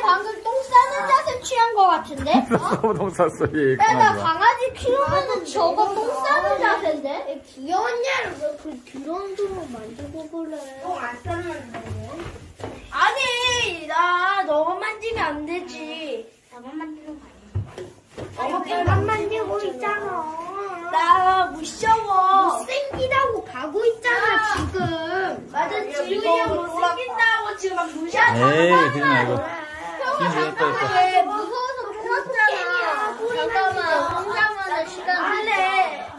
방금 똥 싸는 자세 취한 거 같은데? 똥 쌌어, 얘. 야, 나 강아지 키우면은 저거 똥 싸는 자세인데? 귀여웠냐를 왜 그 더러운 손으로 만지고 그래? 똥 안 쌌는데? 아니, 나 너만 만지면 안 되지. 나만 만지는 거 아니야? 너만 만지고 있잖아. 나 무서워. 못생기다고 가고 있잖아, 지금. 맞아, 지훈이 형 못생긴다고 지금 막 무시하잖아. 에이, 그러지 말고. 형아, 잠깐만. 왜 무서워서 무섭잖아. 잠깐만, 혼자만의 시간 할래.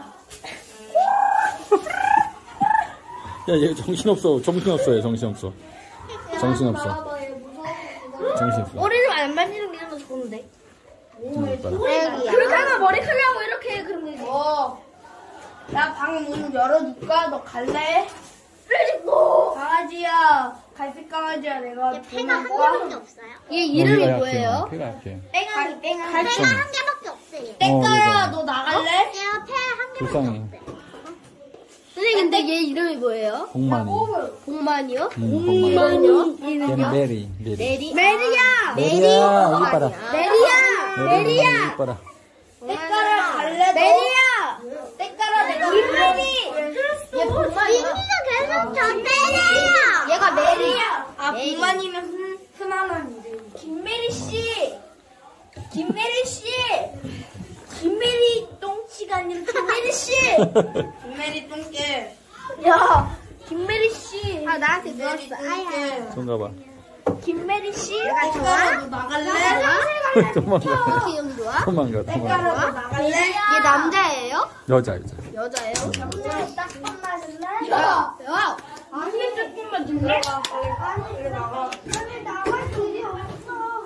야, 얘 정신없어. 정신없어, 얘 정신없어. 정신없어. 정신없어. 머리를 안 만지는 게 더 좋은데. 정신없다. 그렇게 하면 머리카락하고 이렇게 해, 그럼 되지. 나 방 문 열어줄까? 너 갈래? 레디고! 강아지야. 갈색 강아지야, 내가. 폐가 한 개밖에 없어요? 얘 이름이 뭐예요? 폐가 약해. 뺑아리. 폐가 한 개밖에 없어요. 땡가야, 너 나갈래? 얘가 폐한 개밖에 불쌍해. 없어요. 선생님, 근데 얘 이름이 뭐예요? 복만이. 복만이요? 복만이요? 얘는요? 얘는 메리. 메리. 메리야! 메리야, 이뻐라. 메리야! 이뻐라. 땡가라 갈래? 메리야! 땡가라 내가 김메리! 얘 복만이야. 민이가 계속 저 때려요. 얘가 메리야. 아, 복만이면 흔한 이름. 김메리 씨! 김메리 똥치가 아니라 김메리 씨! 김메리 똥개. 야, 김메리 씨. 아, 나한테 누웠어. 아야. 손 가봐. 김메리 씨? 내가 좋아? 너 나갈래? 도망가. 기분 좋아? 도망가. 너 나갈래? 얘 남자예요? 여자. 여자예요? 조금만 마실래? 야! 아니, 조금만 줄래? 빨리 나가. 빨리 나갈 돈이 없어.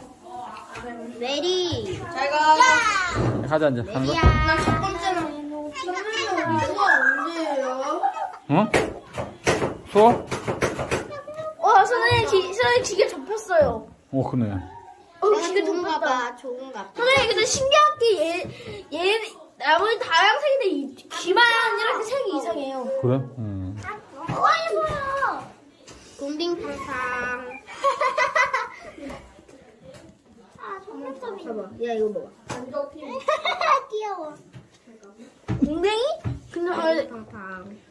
메리. 잘 가. 가자, 이제. 하는 거? 나 첫 번째는 선생님 수업 언제예요? 어? 수업? 선생님 기계 접혔어요. 그네. 기계 좋은가 접혔다. 봐. 좋은가 봐. 선생님 근데 신기한 게 나머지 다양색인데 귀만 이렇게 색이 이상해요. 그래? 예뻐요. 곰빙팡팡. 봐봐. 야 이거 봐봐. 귀여워. 웅댕이? 근데 팡팡.